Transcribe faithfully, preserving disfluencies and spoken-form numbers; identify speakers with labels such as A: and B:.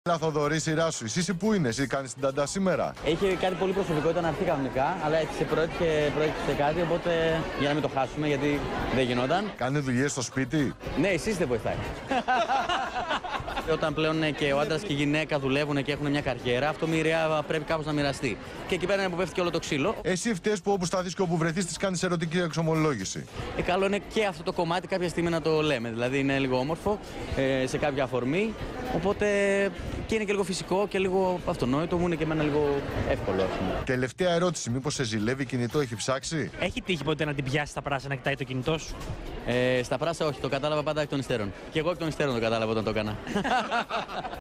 A: Έλα Θοδωρή, σειρά σου. Εσύ πού είναι, εσύ κάνεις την ταντά σήμερα?
B: Έχει κάτι πολύ προσωπικό, ήταν να έρθει κανονικά, αλλά έτσι σε προέτυχε, προέτυχε κάτι, οπότε για να μην το χάσουμε, γιατί δεν γινόταν.
A: Κάνει δουλειές στο σπίτι.
B: Ναι, εσείς δεν βοηθάει. Όταν πλέον και ο άντρας και η γυναίκα δουλεύουν και έχουν μια καριέρα, αυτό μοιραία πρέπει κάπως να μοιραστεί. Και εκεί πέρα είναι που πέφτει και όλο το ξύλο.
A: Εσύ φταίς που όπου σταθείς και όπου βρεθείς της κάνεις ερωτική εξομολόγηση.
B: Ε, καλό είναι και αυτό το κομμάτι κάποια στιγμή να το λέμε. Δηλαδή είναι λίγο όμορφο ε, σε κάποια αφορμή. Οπότε και είναι και λίγο φυσικό και λίγο αυτονόητο. Μου είναι και εμένα λίγο εύκολο.
A: Τελευταία ερώτηση. Μήπως σε ζηλεύει κινητό, έχει ψάξει?
C: Έχει τύχει ποτέ να την πιάσει στα πράσινα να κοιτάει το κινητό σου?
B: Ε, στα πράσινα όχι, το κατάλαβα πάντα εκ των υστέρων. Και εγώ εκ των υστέρων το κατάλαβα όταν το έκανα.